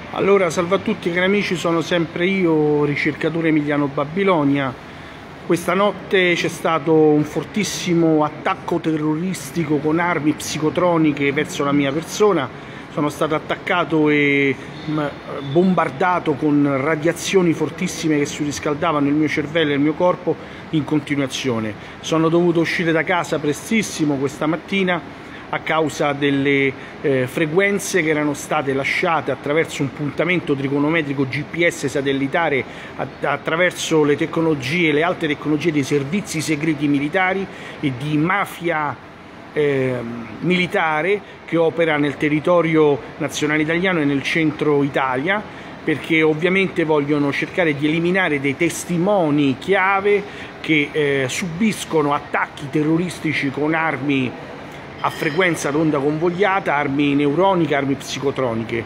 Allora, salve a tutti cari amici, sono sempre io, ricercatore Emiliano Babilonia. Questa notte c'è stato un fortissimo attacco terroristico con armi psicotroniche verso la mia persona. Sono stato attaccato e bombardato con radiazioni fortissime che surriscaldavano il mio cervello e il mio corpo in continuazione. Sono dovuto uscire da casa prestissimo questa mattina a causa delle frequenze che erano state lasciate attraverso un puntamento trigonometrico GPS satellitare attraverso le tecnologie, le alte tecnologie dei servizi segreti militari e di mafia militare che opera nel territorio nazionale italiano e nel centro Italia, perché ovviamente vogliono cercare di eliminare dei testimoni chiave che subiscono attacchi terroristici con armi a frequenza d'onda convogliata, armi neuroniche, armi psicotroniche.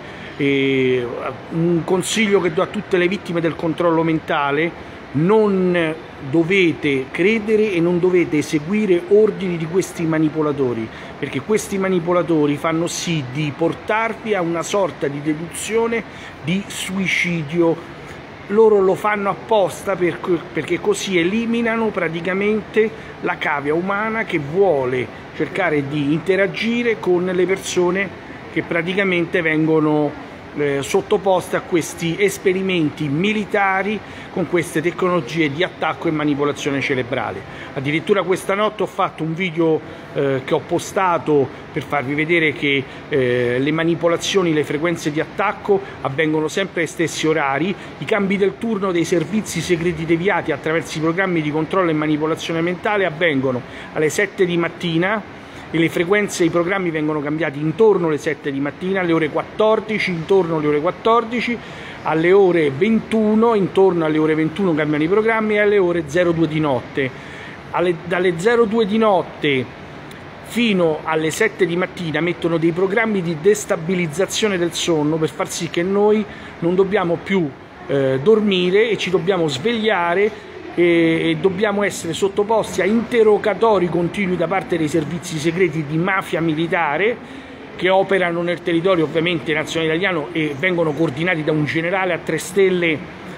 Un consiglio che do a tutte le vittime del controllo mentale: non dovete credere e non dovete eseguire ordini di questi manipolatori, perché questi manipolatori fanno sì di portarvi a una sorta di deduzione di suicidio. Loro lo fanno apposta perché così eliminano praticamente la cavia umana che vuole cercare di interagire con le persone che praticamente vengono sottoposte a questi esperimenti militari con queste tecnologie di attacco e manipolazione cerebrale. Addirittura questa notte ho fatto un video che ho postato per farvi vedere che le manipolazioni, le frequenze di attacco avvengono sempre ai stessi orari. I cambi del turno dei servizi segreti deviati attraverso i programmi di controllo e manipolazione mentale avvengono alle 7 di mattina e le frequenze e i programmi vengono cambiati intorno alle 7 di mattina, alle ore 14, intorno alle ore 14, alle ore 21, intorno alle ore 21 cambiano i programmi, e alle ore 02 di notte. Dalle 02 di notte fino alle 7 di mattina mettono dei programmi di destabilizzazione del sonno per far sì che noi non dobbiamo più dormire e ci dobbiamo svegliare e dobbiamo essere sottoposti a interrogatori continui da parte dei servizi segreti di mafia militare che operano nel territorio ovviamente nazionale italiano e vengono coordinati da un generale a 3 stelle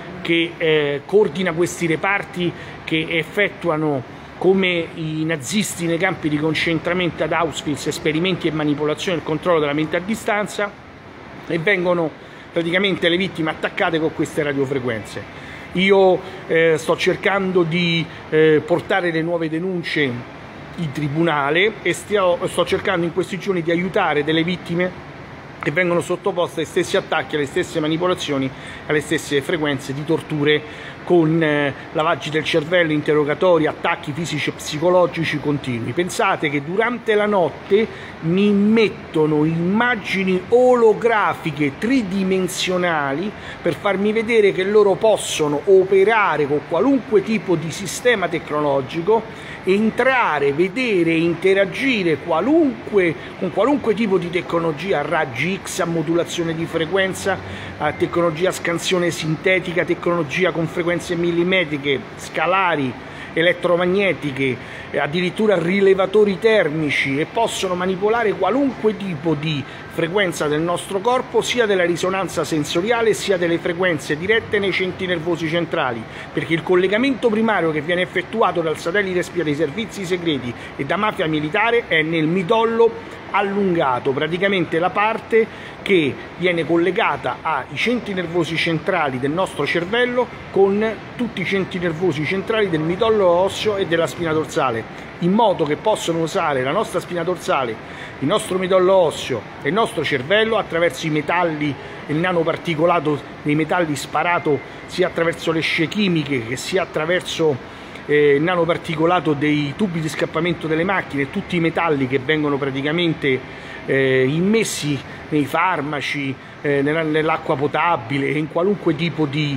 che coordina questi reparti che effettuano, come i nazisti nei campi di concentramento ad Auschwitz, esperimenti e manipolazione del controllo della mente a distanza, e vengono praticamente le vittime attaccate con queste radiofrequenze. Io sto cercando di portare le nuove denunce in tribunale e sto cercando in questi giorni di aiutare delle vittime che vengono sottoposte ai stessi attacchi, alle stesse manipolazioni, alle stesse frequenze di torture con lavaggi del cervello, interrogatori, attacchi fisici e psicologici continui. Pensate che durante la notte mi mettono immagini olografiche tridimensionali per farmi vedere che loro possono operare con qualunque tipo di sistema tecnologico, entrare, vedere e interagire con qualunque tipo di tecnologia, a raggi X, a modulazione di frequenza, a tecnologia a scansione sintetica, tecnologia con frequenze millimetriche, scalari, elettromagnetiche, addirittura rilevatori termici, e possono manipolare qualunque tipo di frequenza del nostro corpo, sia della risonanza sensoriale sia delle frequenze dirette nei centri nervosi centrali, perché il collegamento primario che viene effettuato dal satellite spia dei servizi segreti e da mafia militare è nel midollo allungato, praticamente la parte che viene collegata ai centri nervosi centrali del nostro cervello con tutti i centri nervosi centrali del midollo osseo e della spina dorsale, in modo che possono usare la nostra spina dorsale, il nostro midollo osseo e il nostro cervello attraverso i metalli e il nanoparticolato dei metalli sparato sia attraverso le scie chimiche che sia attraverso il nanoparticolato dei tubi di scappamento delle macchine, tutti i metalli che vengono praticamente immessi nei farmaci, nell'acqua potabile e in qualunque tipo di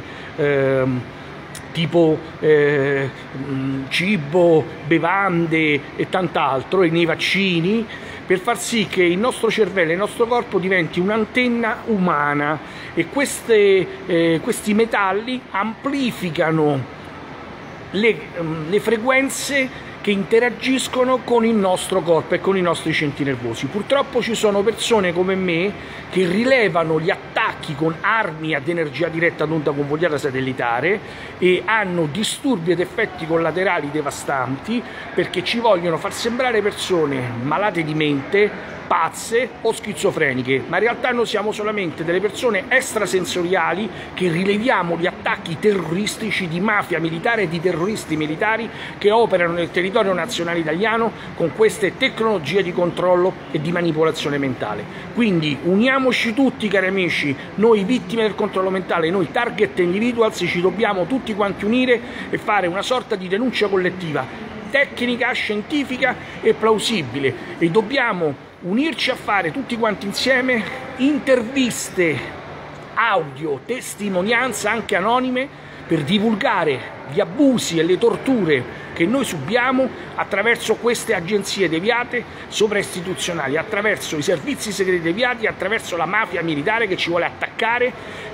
cibo, bevande e tant'altro, e nei vaccini, per far sì che il nostro cervello e il nostro corpo diventi un'antenna umana, e questi metalli amplificano le frequenze che interagiscono con il nostro corpo e con i nostri centri nervosi. Purtroppo ci sono persone come me che rilevano gli attacchi con armi ad energia diretta ad onda convogliata satellitare e hanno disturbi ed effetti collaterali devastanti perché ci vogliono far sembrare persone malate di mente, pazze o schizofreniche, ma in realtà noi siamo solamente delle persone extrasensoriali che rileviamo gli attacchi terroristici di mafia militare e di terroristi militari che operano nel territorio nazionale italiano con queste tecnologie di controllo e di manipolazione mentale. Quindi uniamoci tutti, cari amici, noi vittime del controllo mentale, noi target individuals, ci dobbiamo tutti quanti unire e fare una sorta di denuncia collettiva tecnica, scientifica e plausibile, e dobbiamo unirci a fare tutti quanti insieme interviste audio, testimonianze anche anonime per divulgare gli abusi e le torture che noi subiamo attraverso queste agenzie deviate sovraistituzionali, attraverso i servizi segreti deviati, attraverso la mafia militare che ci vuole attaccare,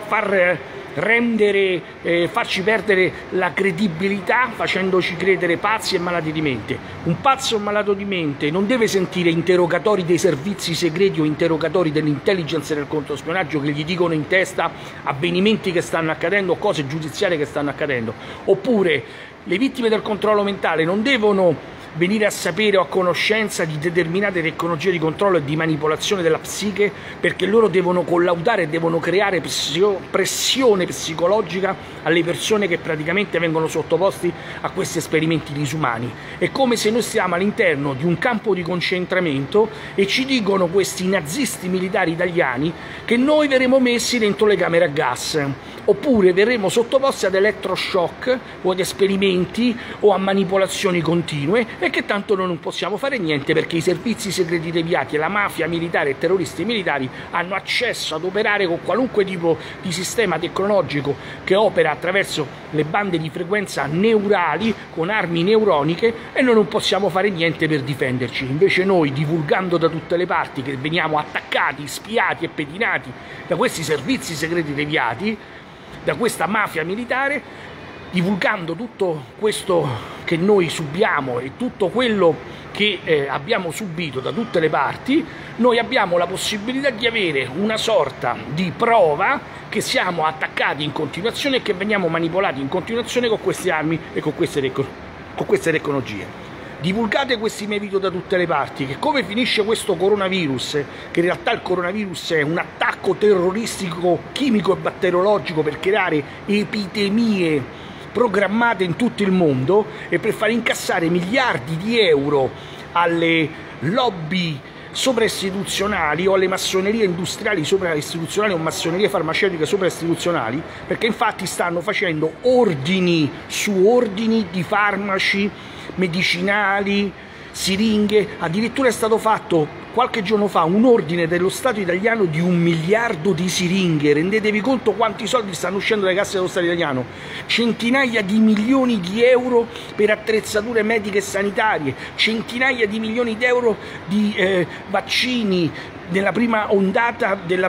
farci perdere la credibilità facendoci credere pazzi e malati di mente. Un pazzo o malato di mente non deve sentire interrogatori dei servizi segreti o interrogatori dell'intelligence e del controspionaggio che gli dicono in testa avvenimenti che stanno accadendo, cose giudiziarie che stanno accadendo. Oppure le vittime del controllo mentale non devono venire a sapere o a conoscenza di determinate tecnologie di controllo e di manipolazione della psiche, perché loro devono collaudare e devono creare pressione psicologica alle persone che praticamente vengono sottoposti a questi esperimenti disumani. È come se noi stiamo all'interno di un campo di concentramento e ci dicono questi nazisti militari italiani che noi verremo messi dentro le camere a gas, oppure verremo sottoposti ad elettroshock o ad esperimenti o a manipolazioni continue, e che tanto noi non possiamo fare niente perché i servizi segreti deviati e la mafia militare e terroristi militari hanno accesso ad operare con qualunque tipo di sistema tecnologico che opera attraverso le bande di frequenza neurali con armi neuroniche, e noi non possiamo fare niente per difenderci. Invece noi, divulgando da tutte le parti che veniamo attaccati, spiati e pedinati da questi servizi segreti deviati, da questa mafia militare, divulgando tutto questo che noi subiamo e tutto quello che abbiamo subito da tutte le parti, noi abbiamo la possibilità di avere una sorta di prova che siamo attaccati in continuazione e che veniamo manipolati in continuazione con queste armi e con queste tecnologie. Divulgate questi miei video da tutte le parti, che come finisce questo coronavirus, che in realtà il coronavirus è un attacco terroristico chimico e batteriologico per creare epidemie programmate in tutto il mondo e per far incassare miliardi di euro alle lobby sovraistituzionali o alle massonerie industriali sovraistituzionali o massonerie farmaceutiche sovraistituzionali, perché infatti stanno facendo ordini su ordini di farmaci medicinali, siringhe. Addirittura è stato fatto qualche giorno fa un ordine dello Stato italiano di 1 miliardo di siringhe. Rendetevi conto quanti soldi stanno uscendo dalle casse dello Stato italiano? Centinaia di milioni di euro per attrezzature mediche e sanitarie, centinaia di milioni di euro di vaccini nella prima ondata del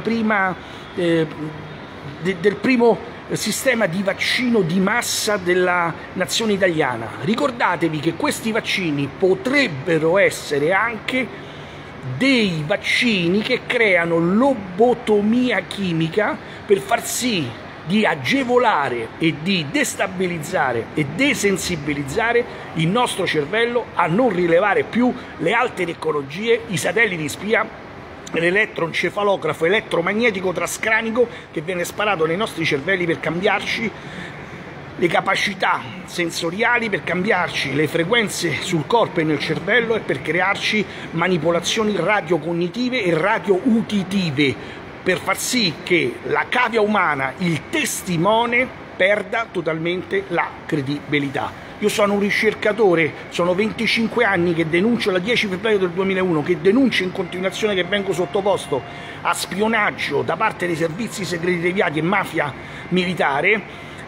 primo sistema di vaccino di massa della nazione italiana. Ricordatevi che questi vaccini potrebbero essere anche dei vaccini che creano lobotomia chimica per far sì di agevolare e di destabilizzare e desensibilizzare il nostro cervello a non rilevare più le alte tecnologie, i satelliti spia, l'elettroencefalografo elettromagnetico transcranico che viene sparato nei nostri cervelli per cambiarci le capacità sensoriali, per cambiarci le frequenze sul corpo e nel cervello e per crearci manipolazioni radiocognitive e radiouditive, per far sì che la cavia umana, il testimone, perda totalmente la credibilità. Io sono un ricercatore, sono 25 anni che denuncio, dal 10 febbraio del 2001, che denuncio in continuazione che vengo sottoposto a spionaggio da parte dei servizi segreti deviati e mafia militare,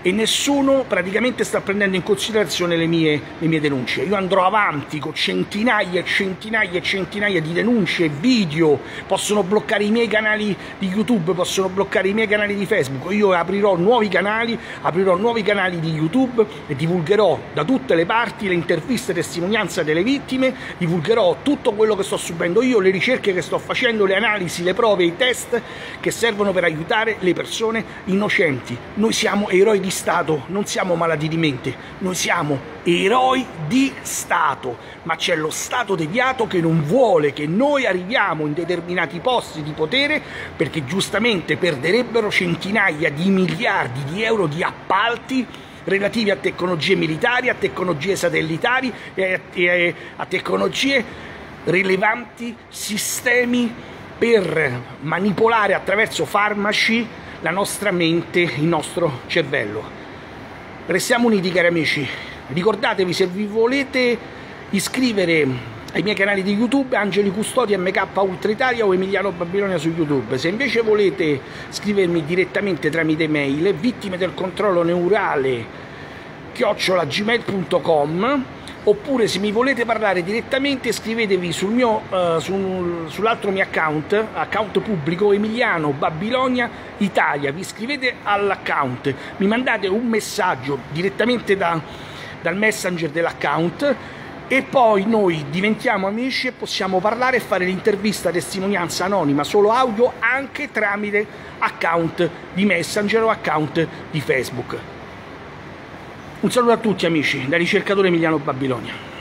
e nessuno praticamente sta prendendo in considerazione le mie denunce. Io andrò avanti con centinaia e centinaia e centinaia di denunce, video, possono bloccare i miei canali di YouTube, possono bloccare i miei canali di Facebook. Io aprirò nuovi canali di YouTube e divulgherò da tutte le parti le interviste e testimonianze delle vittime, divulgherò tutto quello che sto subendo io, le ricerche che sto facendo, le analisi, le prove, i test che servono per aiutare le persone innocenti. Noi siamo eroi di Stato, non siamo malati di mente, noi siamo eroi di Stato, ma c'è lo Stato deviato che non vuole che noi arriviamo in determinati posti di potere, perché giustamente perderebbero centinaia di miliardi di euro di appalti relativi a tecnologie militari, a tecnologie satellitari e a tecnologie rilevanti, sistemi per manipolare attraverso farmaci la nostra mente, il nostro cervello. Restiamo uniti, cari amici. Ricordatevi, se vi volete iscrivere ai miei canali di YouTube, Angeli Custodi, MK Ultra Italia o Emiliano Babilonia su YouTube. Se invece volete scrivermi direttamente tramite mail, vittime del controllo neurale @gmail.com, oppure se mi volete parlare direttamente scrivetevi sull'altro mio account pubblico, Emiliano Babilonia Italia. Vi iscrivete all'account, mi mandate un messaggio direttamente dal messenger dell'account e poi noi diventiamo amici e possiamo parlare e fare l'intervista testimonianza anonima, solo audio, anche tramite account di messenger o account di Facebook. Un saluto a tutti amici, da ricercatore Emiliano Babilonia.